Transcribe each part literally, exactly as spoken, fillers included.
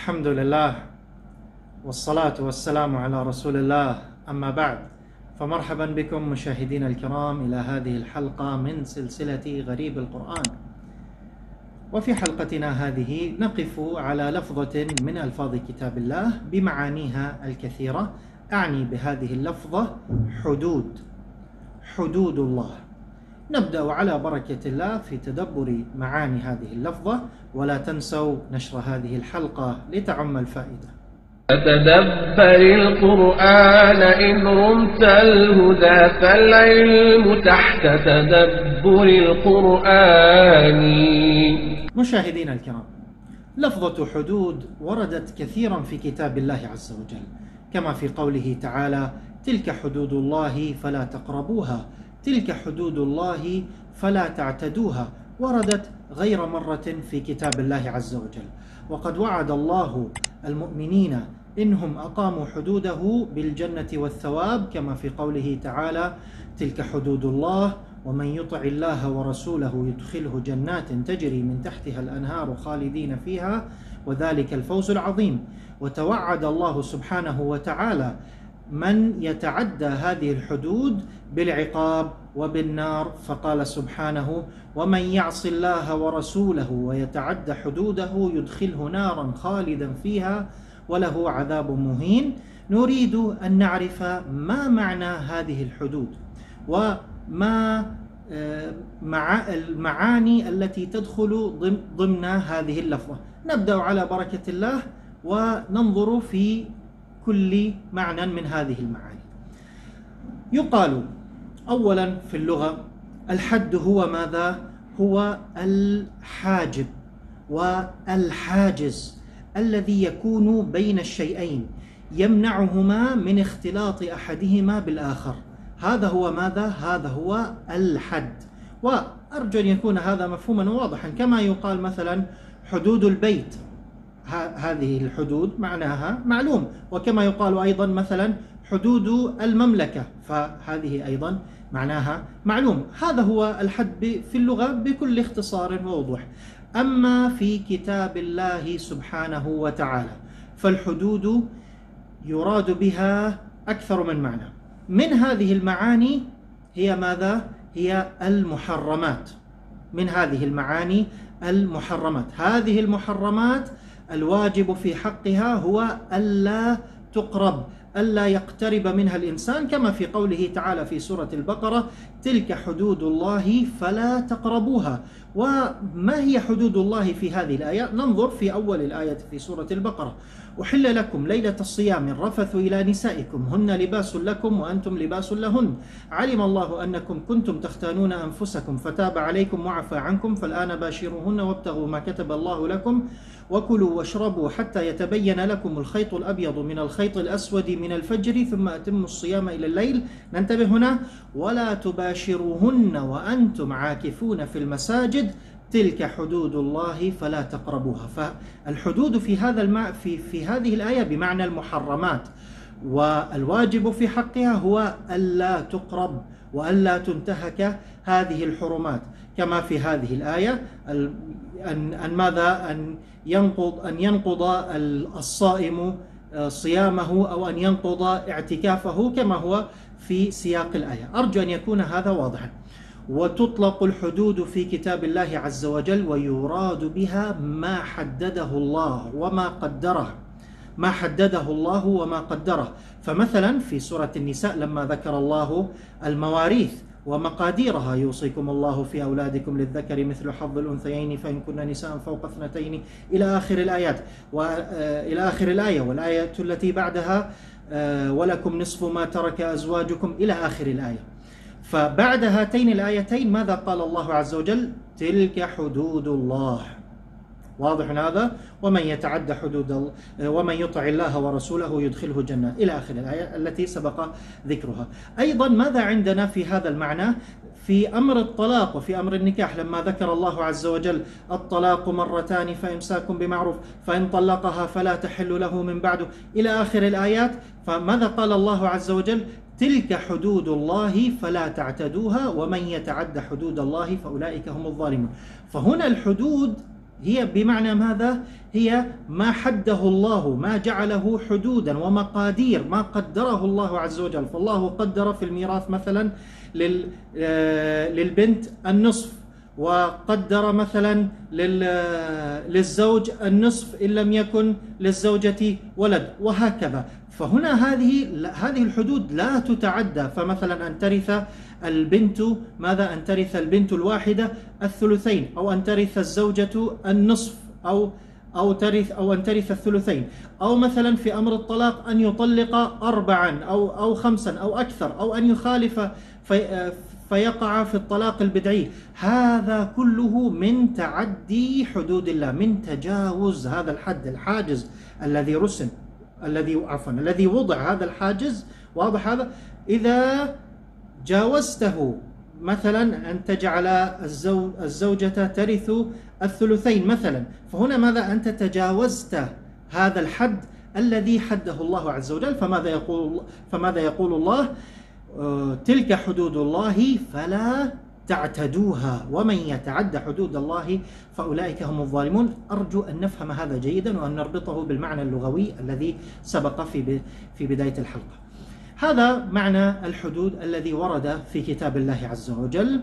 الحمد لله والصلاة والسلام على رسول الله، أما بعد، فمرحبا بكم مشاهدينا الكرام إلى هذه الحلقة من سلسلة غريب القرآن. وفي حلقتنا هذه نقف على لفظة من ألفاظ كتاب الله بمعانيها الكثيرة. أعني بهذه اللفظة حدود حدود الله. نبدأ على بركة الله في تدبر معاني هذه اللفظة، ولا تنسوا نشر هذه الحلقة لتعم الفائدة. فتدبر القرآن إن رمت الهدى، فالعلم تحت تدبر القرآن. مشاهدينا الكرام، لفظة حدود وردت كثيرا في كتاب الله عز وجل، كما في قوله تعالى: تلك حدود الله فلا تقربوها، تلك حدود الله فلا تعتدوها. وردت غير مرة في كتاب الله عز وجل. وقد وعد الله المؤمنين إنهم أقاموا حدوده بالجنة والثواب، كما في قوله تعالى: تلك حدود الله ومن يطع الله ورسوله يدخله جنات تجري من تحتها الأنهار خالدين فيها وذلك الفوز العظيم. وتوعد الله سبحانه وتعالى من يتعدى هذه الحدود بالعقاب وبالنار، فقال سبحانه: ومن يعص الله ورسوله ويتعدى حدوده يدخله نارا خالدا فيها وله عذاب مهين. نريد أن نعرف ما معنى هذه الحدود وما المعاني التي تدخل ضمن هذه اللفظة. نبدأ على بركة الله وننظر في كل معنى من هذه المعاني. يقال أولا في اللغة: الحد هو ماذا؟ هو الحاجب والحاجز الذي يكون بين الشيئين يمنعهما من اختلاط أحدهما بالآخر. هذا هو ماذا؟ هذا هو الحد. وأرجو أن يكون هذا مفهوما واضحا، كما يقال مثلا حدود البيت، هذه الحدود معناها معلوم. وكما يقال أيضا مثلا حدود المملكة، فهذه أيضا معناها معلوم. هذا هو الحد في اللغة بكل اختصار ووضوح. أما في كتاب الله سبحانه وتعالى فالحدود يراد بها أكثر من معنى. من هذه المعاني هي ماذا؟ هي المحرمات. من هذه المعاني المحرمات. هذه المحرمات الواجب في حقها هو ألا تقرب، ألا يقترب منها الإنسان، كما في قوله تعالى في سورة البقرة: تلك حدود الله فلا تقربوها. وما هي حدود الله في هذه الآية؟ ننظر في أول الآية في سورة البقرة: أحل لكم ليلة الصيام الرفث إلى نسائكم هن لباس لكم وأنتم لباس لهن، علم الله أنكم كنتم تختانون أنفسكم فتاب عليكم وعفى عنكم، فالآن باشروهن وابتغوا ما كتب الله لكم وكلوا واشربوا حتى يتبين لكم الخيط الأبيض من الخيط الأسود من الفجر ثم أتموا الصيام إلى الليل. ننتبه هنا: ولا تباشروهن وأنتم عاكفون في المساجد تلك حدود الله فلا تقربوها. فالحدود في هذا المع... في في هذه الآية بمعنى المحرمات، والواجب في حقها هو ألا تقرب وألا تنتهك هذه الحرمات، كما في هذه الآية أن أن ماذا أن ينقض أن ينقض الصائم صيامه أو أن ينقض اعتكافه، كما هو في سياق الآية. أرجو أن يكون هذا واضحا. وتطلق الحدود في كتاب الله عز وجل ويراد بها ما حدده الله وما قدره، ما حدده الله وما قدره. فمثلا في سورة النساء لما ذكر الله المواريث ومقاديرها: يوصيكم الله في أولادكم للذكر مثل حظ الأنثيين فإن كن نساء فوق اثنتين، إلى آخر الآيات وإلى آخر الآية. والآية التي بعدها: ولكم نصف ما ترك أزواجكم، إلى آخر الآية. فبعد هاتين الآيتين ماذا قال الله عز وجل؟ تلك حدود الله. واضح هذا؟ ومن يتعدى حدود الله ومن يطع الله ورسوله يدخله جنات، إلى آخر الآية التي سبق ذكرها. أيضا ماذا عندنا في هذا المعنى في أمر الطلاق وفي أمر النكاح؟ لما ذكر الله عز وجل الطلاق مرتان فإمساك بمعروف فإن طلقها فلا تحل له من بعده، إلى آخر الآيات. فماذا قال الله عز وجل؟ تلك حدود الله فلا تعتدوها ومن يتعد حدود الله فأولئك هم الظالمون. فهنا الحدود هي بمعنى ماذا؟ هي ما حده الله، ما جعله حدودا ومقادير، ما قدره الله عز وجل. فالله قدر في الميراث مثلا للبنت النصف، وقدر مثلا للزوج النصف إن لم يكن للزوجة ولد، وهكذا. فهنا هذه هذه الحدود لا تتعدى. فمثلا أن ترث البنت ماذا؟ أن ترث البنت الواحدة الثلثين، أو أن ترث الزوجة النصف، أو أو ترث أو أن ترث الثلثين، أو مثلا في أمر الطلاق أن يطلق أربعا أو أو خمسا أو أكثر، أو أن يخالف في فيقع في الطلاق البدعي. هذا كله من تعدي حدود الله، من تجاوز هذا الحد، الحاجز الذي رسم، الذي عفوا الذي وضع هذا الحاجز. واضح هذا؟ إذا جاوزته مثلا أن تجعل الزوج الزوجة ترث الثلثين مثلا، فهنا ماذا؟ أنت تجاوزت هذا الحد الذي حده الله عز وجل. فماذا يقول فماذا يقول الله؟ تلك حدود الله فلا تعتدوها، ومن يتعد حدود الله فأولئك هم الظالمون. أرجو أن نفهم هذا جيدا وأن نربطه بالمعنى اللغوي الذي سبق في في بداية الحلقة. هذا معنى الحدود الذي ورد في كتاب الله عز وجل.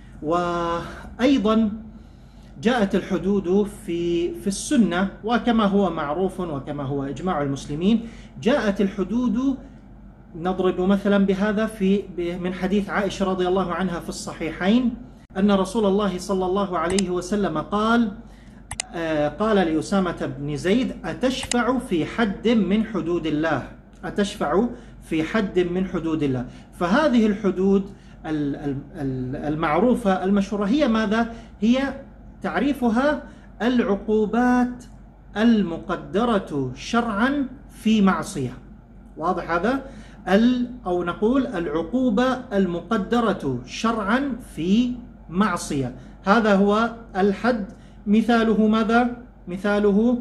وأيضا جاءت الحدود في في السنة، وكما هو معروف وكما هو إجماع المسلمين جاءت الحدود. نضرب مثلا بهذا في من حديث عائشة رضي الله عنها في الصحيحين أن رسول الله صلى الله عليه وسلم قال قال لأسامة بن زيد: أتشفع في حد من حدود الله؟ أتشفع في حد من حدود الله. فهذه الحدود المعروفة المشهورة هي ماذا؟ هي تعريفها العقوبات المقدرة شرعا في معصية. واضح هذا؟ أو نقول العقوبة المقدرة شرعا في معصية. هذا هو الحد. مثاله ماذا؟ مثاله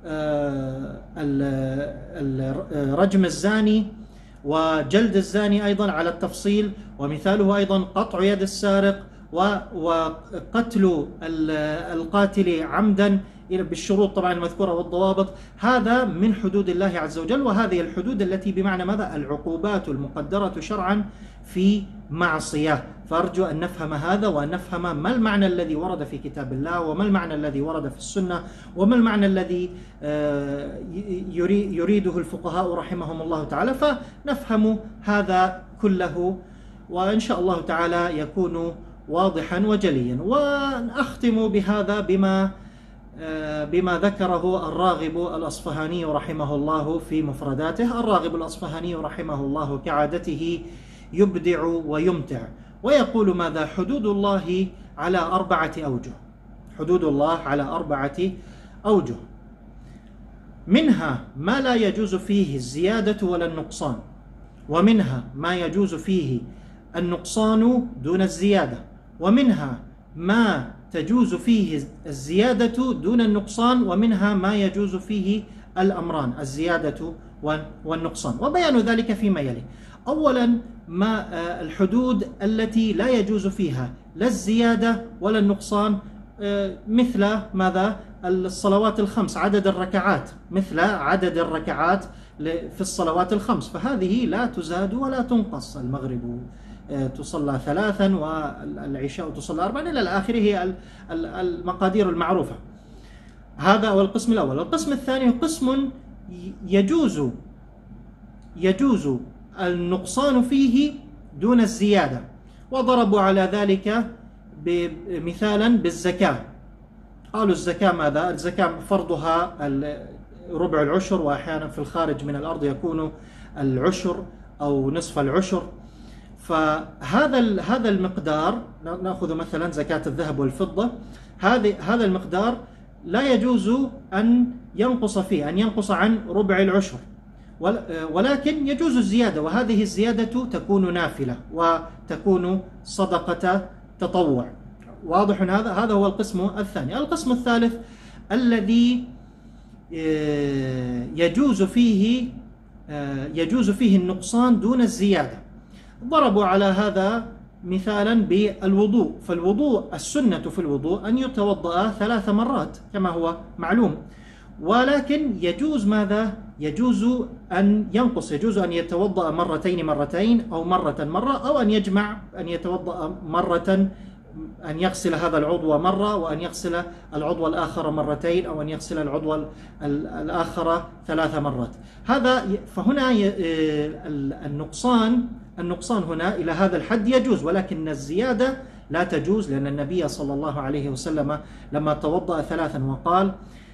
رجم الزاني وجلد الزاني أيضا على التفصيل، ومثاله أيضا قطع يد السارق وقتل القاتل عمدا بالشروط طبعا المذكورة والضوابط. هذا من حدود الله عز وجل، وهذه الحدود التي بمعنى ماذا؟ العقوبات المقدرة شرعا في معصية. فأرجو أن نفهم هذا، وأن نفهم ما المعنى الذي ورد في كتاب الله، وما المعنى الذي ورد في السنة، وما المعنى الذي يريده الفقهاء رحمهم الله تعالى، فنفهم هذا كله، وإن شاء الله تعالى يكون واضحا وجليا. ونختم بهذا بما بما ذكره الراغب الأصفهاني رحمه الله في مفرداته. الراغب الأصفهاني رحمه الله كعادته يبدع ويمتع، ويقول ماذا؟ حدود الله على أربعة أوجه. حدود الله على أربعة أوجه، منها ما لا يجوز فيه الزيادة ولا النقصان، ومنها ما يجوز فيه النقصان دون الزيادة، ومنها ما تجوز فيه الزيادة دون النقصان، ومنها ما يجوز فيه الأمران الزيادة والنقصان. وبيان ذلك فيما يلي. أولا ما الحدود التي لا يجوز فيها لا الزيادة ولا النقصان، مثل ماذا؟ الصلوات الخمس، عدد الركعات، مثل عدد الركعات في الصلوات الخمس، فهذه لا تزاد ولا تنقص. المغرب تصلى ثلاثا والعشاء تصلى أربعا إلى الآخر، هي المقادير المعروفة. هذا هو القسم الأول. القسم الثاني قسم يجوز يجوز النقصان فيه دون الزيادة، وضربوا على ذلك مثالا بالزكاة. قالوا الزكاة ماذا؟ الزكاة فرضها ربع العشر، وأحيانا في الخارج من الأرض يكون العشر أو نصف العشر. فهذا هذا المقدار، نأخذ مثلا زكاة الذهب والفضة، هذا هذا المقدار لا يجوز أن ينقص فيه، أن ينقص عن ربع العشر، ولكن يجوز الزيادة، وهذه الزيادة تكون نافلة وتكون صدقة تطوع. واضح هذا؟ هذا هو القسم الثاني. القسم الثالث الذي يجوز فيه يجوز فيه النقصان دون الزيادة. ضربوا على هذا مثالا بالوضوء، فالوضوء السنة في الوضوء أن يتوضأ ثلاث مرات كما هو معلوم، ولكن يجوز ماذا؟ يجوز أن ينقص، يجوز أن يتوضأ مرتين مرتين أو مرة مرة، أو أن يجمع، أن يتوضأ مرة، أن يغسل هذا العضو مرة وأن يغسل العضو الآخر مرتين، أو أن يغسل العضو الآخر ثلاث مرات. هذا فهنا النقصان النقصان هنا إلى هذا الحد يجوز، ولكن الزيادة لا تجوز، لأن النبي صلى الله عليه وسلم لما توضأ ثلاثا وقال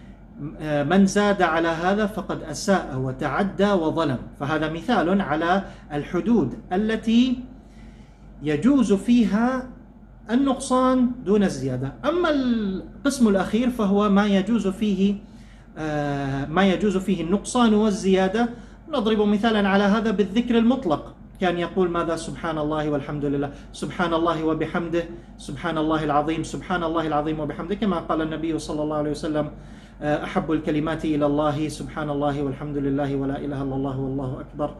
من زاد على هذا فقد أساء وتعدى وظلم، فهذا مثال على الحدود التي يجوز فيها النقصان دون الزيادة. أما القسم الأخير فهو ما يجوز فيه ما يجوز فيه النقصان والزيادة. نضرب مثالا على هذا بالذكر المطلق، كان يقول ماذا؟ سبحان الله والحمد لله، سبحان الله وبحمده، سبحان الله العظيم، سبحان الله العظيم وبحمده، كما قال النبي صلى الله عليه وسلم أحب الكلمات إلى الله سبحان الله والحمد لله ولا إله إلا الله والله أكبر،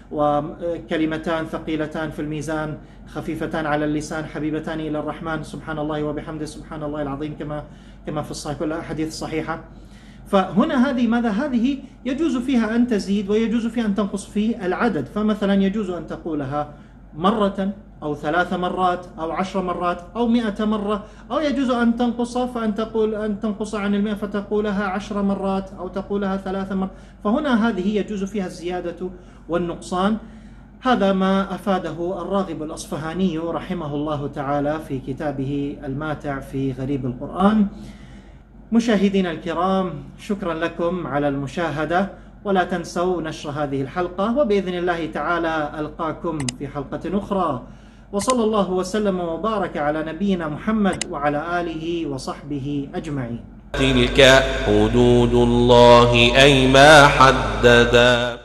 وكلمتان ثقيلتان في الميزان خفيفتان على اللسان حبيبتان إلى الرحمن، سبحان الله وبحمده، سبحان الله العظيم، كما كما في الصحيح، كلها أحاديث صحيحة. فهنا هذه ماذا؟ هذه يجوز فيها أن تزيد ويجوز فيها أن تنقص في العدد، فمثلا يجوز أن تقولها مرة أو ثلاث مرات أو عشر مرات أو مئة مرة، أو يجوز أن تنقص فأن تقول أن تنقص عن المئة فتقولها عشر مرات أو تقولها ثلاث مرات. فهنا هذه يجوز فيها الزيادة والنقصان. هذا ما أفاده الراغب الأصفهاني رحمه الله تعالى في كتابه الماتع في غريب القرآن. مشاهدينا الكرام، شكرا لكم على المشاهدة، ولا تنسوا نشر هذه الحلقة، وبإذن الله تعالى ألقاكم في حلقة أخرى، وصلى الله وسلم وبارك على نبينا محمد وعلى آله وصحبه أجمعين. تلك حدود الله أي ما حددا.